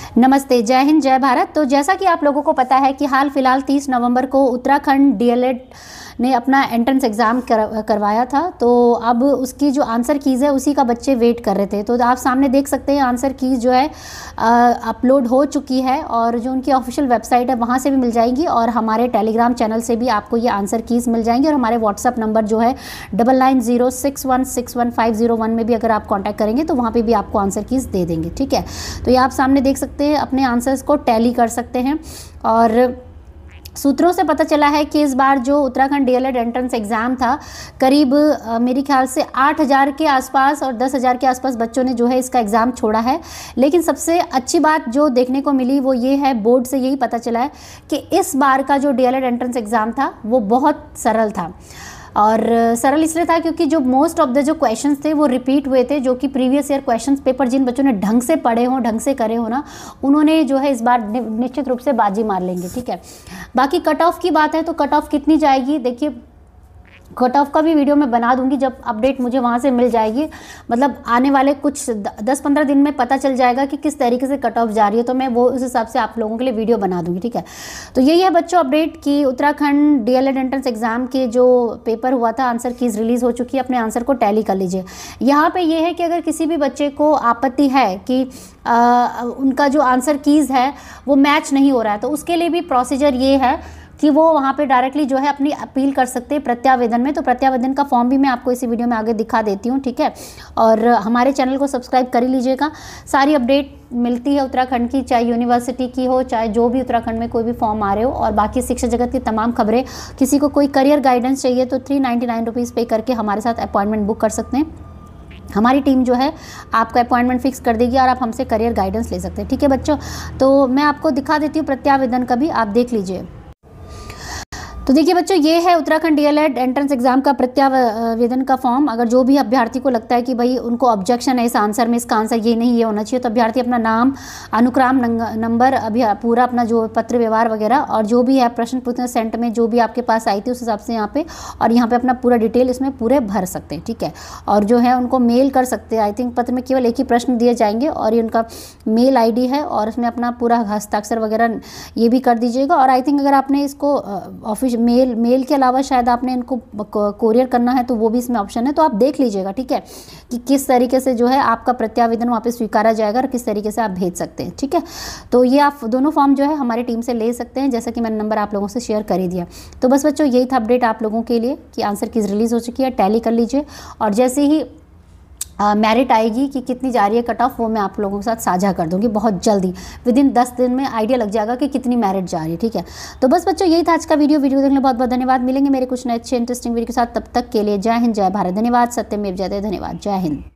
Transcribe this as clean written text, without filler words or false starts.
नमस्ते, जय हिंद, जय भारत। तो जैसा कि आप लोगों को पता है कि हाल फिलहाल 30 नवंबर को उत्तराखंड डीएलएड ने अपना एंट्रेंस एग्ज़ाम करवाया था। तो अब उसकी जो आंसर कीज़ है उसी का बच्चे वेट कर रहे थे। तो आप सामने देख सकते हैं आंसर कीज़ जो है अपलोड हो चुकी है और जो उनकी ऑफिशियल वेबसाइट है वहाँ से भी मिल जाएंगी और हमारे टेलीग्राम चैनल से भी आपको ये आंसर कीज़ मिल जाएंगी और हमारे व्हाट्सअप नंबर जो है 9906161501 में भी अगर आप कॉन्टैक्ट करेंगे तो वहाँ पर भी आपको आंसर कीज़ दे देंगे। ठीक है, तो ये आप सामने देख सकते हैं, अपने आंसर्स को टैली कर सकते हैं। और सूत्रों से पता चला है कि इस बार जो उत्तराखंड डीएलएड एंट्रेंस एग्ज़ाम था करीब मेरे ख्याल से 8000 के आसपास और 10,000 के आसपास बच्चों ने जो है इसका एग्ज़ाम छोड़ा है। लेकिन सबसे अच्छी बात जो देखने को मिली वो ये है, बोर्ड से यही पता चला है कि इस बार का जो डीएलएड एंट्रेंस एग्ज़ाम था वो बहुत सरल था। और सरल इसलिए था क्योंकि जो मोस्ट ऑफ द जो क्वेश्चंस थे वो रिपीट हुए थे, जो कि प्रीवियस ईयर क्वेश्चंस पेपर जिन बच्चों ने ढंग से पढ़े हों, ढंग से करे हो ना, उन्होंने जो है इस बार निश्चित रूप से बाजी मार लेंगे। ठीक है, बाकी कट ऑफ की बात है तो कट ऑफ कितनी जाएगी, देखिए कट ऑफ का भी वीडियो मैं बना दूंगी जब अपडेट मुझे वहाँ से मिल जाएगी। मतलब आने वाले कुछ 10-15 दिन में पता चल जाएगा कि किस तरीके से कट ऑफ जा रही है, तो मैं वो उस हिसाब से आप लोगों के लिए वीडियो बना दूंगी। ठीक है, तो यही है बच्चों अपडेट कि उत्तराखंड डीएलएड एंट्रेंस एग्जाम के जो पेपर हुआ था आंसर कीज़ रिलीज़ हो चुकी है, अपने आंसर को टैली कर लीजिए। यहाँ पर यह है कि अगर किसी भी बच्चे को आपत्ति है कि उनका जो आंसर कीज़ है वो मैच नहीं हो रहा है, तो उसके लिए भी प्रोसीजर ये है कि वो वहाँ पे डायरेक्टली जो है अपनी अपील कर सकते हैं प्रत्यावेदन में। तो प्रत्यावेदन का फॉर्म भी मैं आपको इसी वीडियो में आगे दिखा देती हूँ। ठीक है, और हमारे चैनल को सब्सक्राइब कर ही लीजिएगा। सारी अपडेट मिलती है उत्तराखंड की, चाहे यूनिवर्सिटी की हो, चाहे जो भी उत्तराखंड में कोई भी फॉर्म आ रहे हो, और बाकी शिक्षा जगत की तमाम खबरें। किसी को कोई करियर गाइडेंस चाहिए तो 399 रुपीज़ पे करके हमारे साथ अपॉइंटमेंट बुक कर सकते हैं। हमारी टीम जो है आपका अपॉइंटमेंट फिक्स कर देगी और आप हमसे करियर गाइडेंस ले सकते हैं। ठीक है बच्चों, तो मैं आपको दिखा देती हूँ प्रत्यावेदन का भी, आप देख लीजिए। तो देखिए बच्चों, ये है उत्तराखंड डीएलएड एंट्रेंस एग्जाम का प्रत्यावेदन का फॉर्म। अगर जो भी अभ्यर्थी को लगता है कि भाई उनको ऑब्जेक्शन है इस आंसर में, इसका आंसर ये नहीं, ये होना चाहिए, तो अभ्यर्थी अपना नाम, अनुक्रम नंबर, अभी पूरा अपना जो पत्र व्यवहार वगैरह और जो भी है प्रश्न पूछने सेंट में जो भी आपके पास आई थी उस हिसाब से यहाँ पे अपना पूरा डिटेल इसमें पूरे भर सकते हैं। ठीक है, और जो है उनको मेल कर सकते हैं। आई थिंक पत्र में केवल एक ही प्रश्न दिए जाएंगे और ये उनका मेल ID है और उसमें अपना पूरा हस्ताक्षर वगैरह ये भी कर दीजिएगा। और आई थिंक अगर आपने इसको ऑफिस मेल के अलावा शायद आपने इनको कोरियर करना है तो वो भी इसमें ऑप्शन है, तो आप देख लीजिएगा। ठीक है, कि किस तरीके से जो है आपका प्रत्यावेदन वहाँ पे स्वीकारा जाएगा और किस तरीके से आप भेज सकते हैं। ठीक है, तो ये आप दोनों फॉर्म जो है हमारी टीम से ले सकते हैं, जैसा कि मैंने नंबर आप लोगों से शेयर कर ही दिया। तो बस बच्चों यही था अपडेट आप लोगों के लिए कि आंसर कीज़ रिलीज़ हो चुकी है, टैली कर लीजिए और जैसे ही मेरिट आएगी कि कितनी जा रही है कट ऑफ, वो मैं आप लोगों के साथ साझा कर दूंगी बहुत जल्दी। विदिन 10 दिन में आइडिया लग जाएगा कि कितनी मेरिट जा रही है। ठीक है, तो बस बच्चों यही था आज का वीडियो देखने के लिए बहुत बहुत धन्यवाद। मिलेंगे मेरे कुछ नए अच्छे इंटरेस्टिंग वीडियो के साथ, तब तक के लिए जय हिंद, जय भारत। धन्यवाद, सत्यमेव जयते। धन्यवाद, जय हिंद।